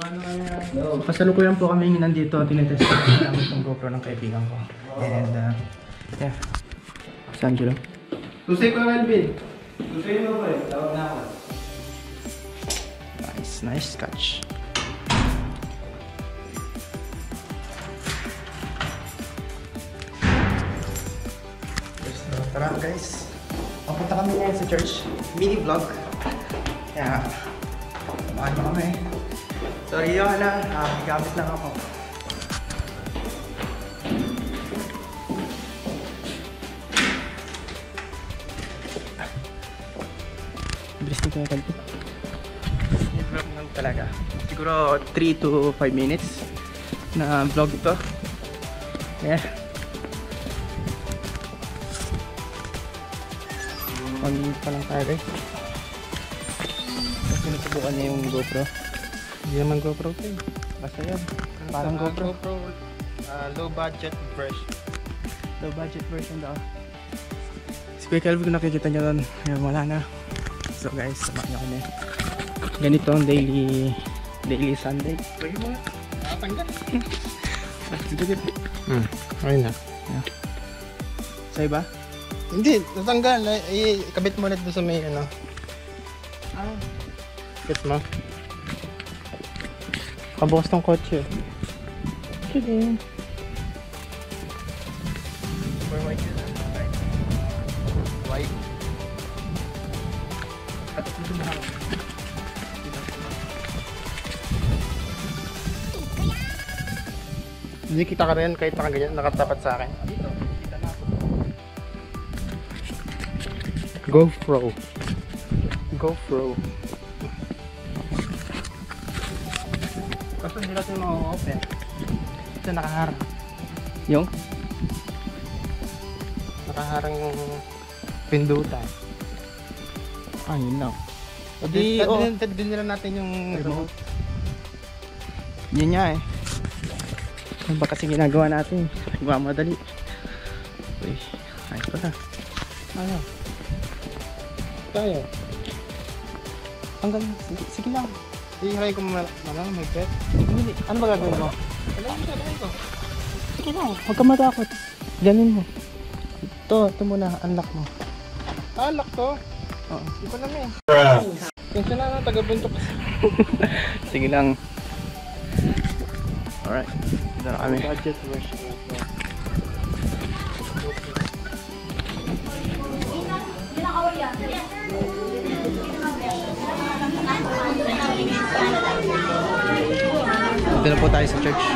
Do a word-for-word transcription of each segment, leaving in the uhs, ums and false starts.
Pasalukuyan po kami nandito, tinetest ko namin itong GoPro ng kaibigan ko. And uh, yeah, si Angelo. Tusay ko Melvin. Tusay mo ba eh, tawag na ako. Nice, nice catch. So, tara guys. Papunta kami ngayon sa church. Mini vlog. Kaya, samahan mo kami. Sorry yun na, uh, gamit lang ako. Bilis nito yung kalpi. I-vlog lang talaga. Siguro three to five minutes na vlog ito. Yeah. one minute pa lang tayo guys. Kasi nasubukan niya yung GoPro. Hindi naman GoPro ito eh. Basta yan. Parang uh, GoPro. GoPro uh, low budget version. Low budget version daw. Si Kuya Kelvin kung nakikita nyo doon, wala na. So guys, samahan nyo kami. Ganito ang daily daily Sunday. Pwede mo nga. Nakatanggal. Hmm. Ayun na. Yeah. Sa iba? Hindi, natanggal. Ay, kabit mo ulit doon sa may ano. Ah. Gets mo? Kabukas ng kotse. Kidding. Super white yun. White. At ito na ako. Hindi kita ka rin kahit nakaganyan, nakatapat sa akin. Dito, kita na ako. GoPro. GoPro. Kaso hindi natin ma-open. Ito nakaharang. Yung? Nakaharang yung pindutan. Ah, yun lang. Di, oh. din nila natin yung remote. Yun nga eh. Ano ba kasi ginagawa natin? Nagmamadali. Uy, ayos pala. Ano? Tayo. Hanggang, sige, sige lang. Ihiray ko muna, ano, may pet. Hindi. Ano ba gagawin mo? Kailangan ko, kailangan ko. Sige lang, huwag ka matakot. Ganin mo. Ito, ito muna, unlock mo. Ah, lock to. Oo. Di pa namin. Kaya na lang, taga-buntok. Sige lang. Alright, dito na kami. Budget version. Dito na po tayo sa church.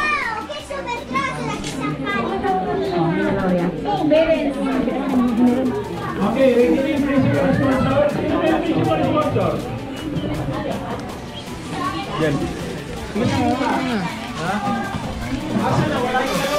Okay, ready, principal sponsor. Principal sponsor. Yan. Ha? Asa na wala ko?